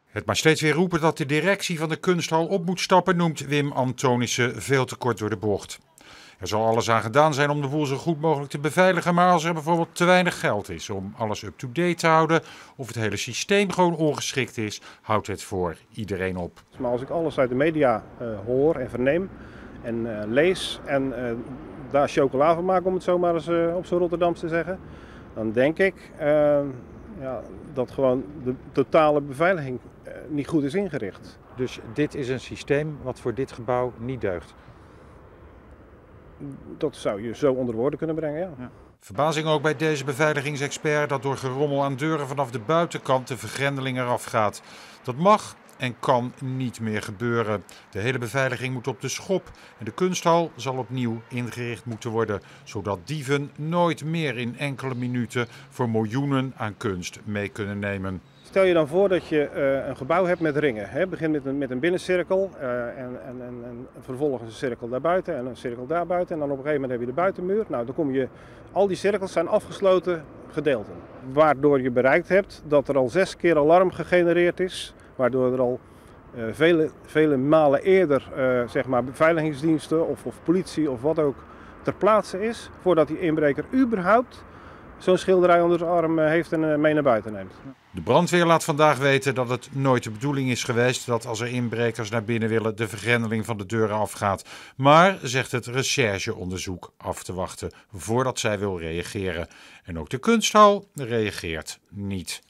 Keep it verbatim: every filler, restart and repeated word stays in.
Het maar steeds weer roepen dat de directie van de kunsthal op moet stappen noemt Wim Antonissen veel te kort door de bocht. Er zal alles aan gedaan zijn om de boel zo goed mogelijk te beveiligen, maar als er bijvoorbeeld te weinig geld is om alles up-to-date te houden of het hele systeem gewoon ongeschikt is, houdt het voor iedereen op. Maar als ik alles uit de media uh, hoor en verneem en uh, lees en uh, daar chocola van maak, om het zo maar eens uh, op zo'n Rotterdams te zeggen, dan denk ik uh, ja, dat gewoon de totale beveiliging uh, niet goed is ingericht. Dus dit is een systeem wat voor dit gebouw niet deugt? Dat zou je zo onder woorden kunnen brengen, ja. ja. Verbazing ook bij deze beveiligingsexpert dat door gerommel aan deuren vanaf de buitenkant de vergrendeling eraf gaat. Dat mag en kan niet meer gebeuren. De hele beveiliging moet op de schop en de kunsthal zal opnieuw ingericht moeten worden, zodat dieven nooit meer in enkele minuten voor miljoenen aan kunst mee kunnen nemen. Stel je dan voor dat je uh, een gebouw hebt met ringen. Het begint met een, met een binnencirkel uh, en, en, en, en vervolgens een cirkel daarbuiten en een cirkel daarbuiten. En dan op een gegeven moment heb je de buitenmuur. Nou, dan kom je, al die cirkels zijn afgesloten gedeelten. Waardoor je bereikt hebt dat er al zes keer alarm gegenereerd is. Waardoor er al uh, vele, vele malen eerder uh, zeg maar beveiligingsdiensten of, of politie of wat ook ter plaatse is. Voordat die inbreker überhaupt zo'n schilderij onder zijn arm heeft en mee naar buiten neemt. De brandweer laat vandaag weten dat het nooit de bedoeling is geweest dat als er inbrekers naar binnen willen de vergrendeling van de deuren afgaat. Maar zegt het rechercheonderzoek af te wachten voordat zij wil reageren. En ook de kunsthal reageert niet.